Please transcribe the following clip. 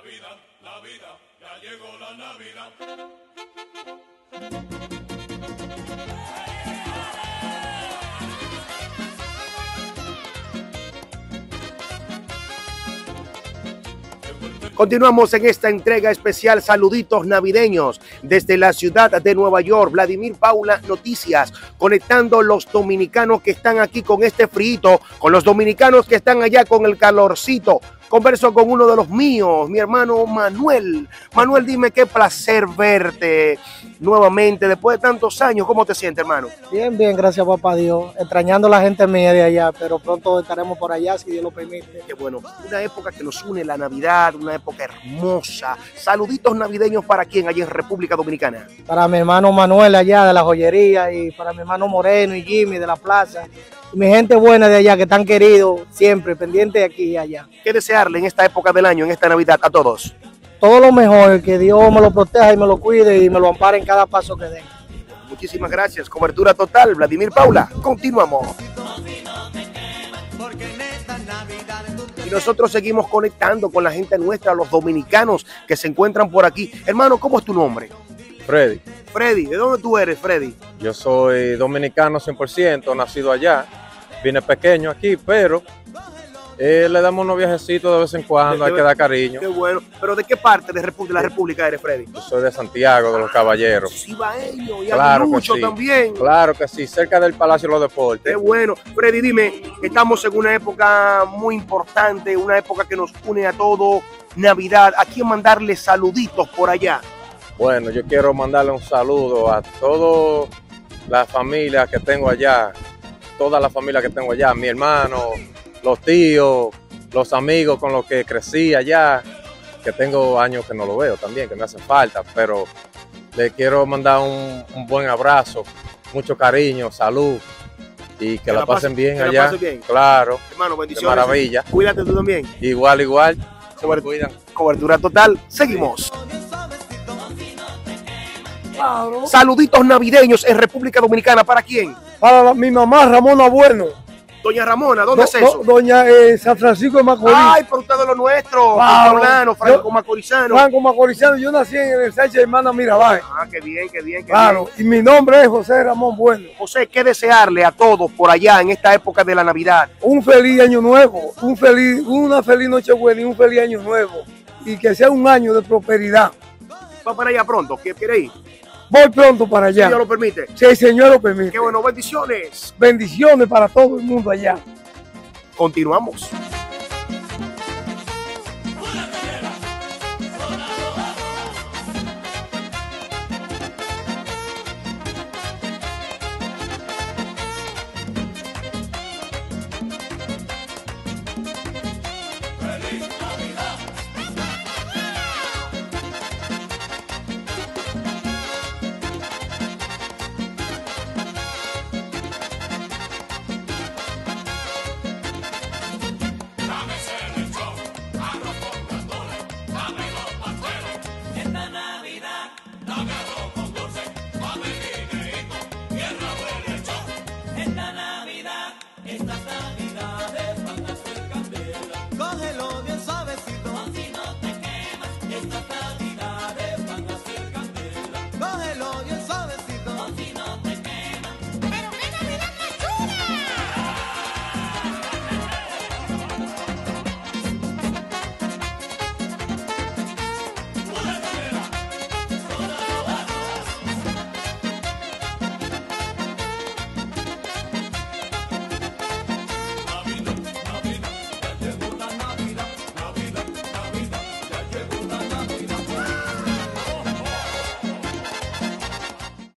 Navidad, ya llegó la Navidad. Continuamos en esta entrega especial Saluditos Navideños desde la ciudad de Nueva York. Vladimir Paula Noticias, conectando los dominicanos que están aquí con este frío, con los dominicanos que están allá con el calorcito. Converso con uno de los míos, mi hermano Manuel. Manuel, dime qué placer verte nuevamente después de tantos años. ¿Cómo te sientes, hermano? Bien, bien, gracias papá Dios. Extrañando a la gente mía de allá, pero pronto estaremos por allá si Dios lo permite. Qué bueno, una época que nos une la Navidad, una época hermosa. Saluditos navideños para quién allá en República Dominicana. Para mi hermano Manuel allá de la joyería y para mi hermano Moreno y Jimmy de la plaza. Y mi gente buena de allá que están queridos siempre, pendientes de aquí y allá. ¿Qué desearle en esta época del año, en esta Navidad a todos? Todo lo mejor, que Dios me lo proteja y me lo cuide y me lo ampare en cada paso que dé. Muchísimas gracias. Cobertura total. Vladimir Paula. Continuamos. Y nosotros seguimos conectando con la gente nuestra, los dominicanos que se encuentran por aquí. Hermano, ¿cómo es tu nombre? Freddy. Freddy, ¿de dónde tú eres, Freddy? Yo soy dominicano 100%, nacido allá. Vine pequeño aquí, pero le damos unos viajecitos de vez en cuando, hay que dar cariño. Qué bueno. ¿Pero de qué parte de la República eres, Freddy? Yo soy de Santiago, de los Caballeros. Cibaeño y Claro que mucho sí. También. Claro que sí, cerca del Palacio de los Deportes. Qué bueno. Freddy, dime, estamos en una época muy importante, una época que nos une a todo, Navidad. ¿A quién mandarle saluditos por allá? Bueno, yo quiero mandarle un saludo a todas las familias que tengo allá, mi hermano, los tíos, los amigos con los que crecí allá, que tengo años que no lo veo también, que me hace falta, pero le quiero mandar un buen abrazo, mucho cariño, salud y que la pasen bien allá. Pasen bien. Claro, Hermano, bendiciones. de maravilla. Cuídate tú también. Igual, se me cuidan. Cobertura total. Seguimos. Saluditos navideños en República Dominicana. ¿Para quién? Para mi mamá Ramona Bueno. Doña Ramona, ¿dónde es eso? Doña San Francisco de Macorís. Ay, pero usted de lo nuestro. Claro. Franco Macorizano. Franco Macorizano, yo nací en el Sánchez Hermana Mirabal. Ah, qué bien, qué bien, qué Claro, bien. y mi nombre es José Ramón Bueno. José, ¿qué desearle a todos por allá en esta época de la Navidad? Un feliz año nuevo, una feliz Nochebuena y un feliz año nuevo. Y que sea un año de prosperidad. ¿Va para allá pronto? ¿Quiere ir? Voy pronto para allá. Si Dios lo permite. Si el Señor lo permite. Qué bueno, bendiciones. Bendiciones para todo el mundo allá. Continuamos.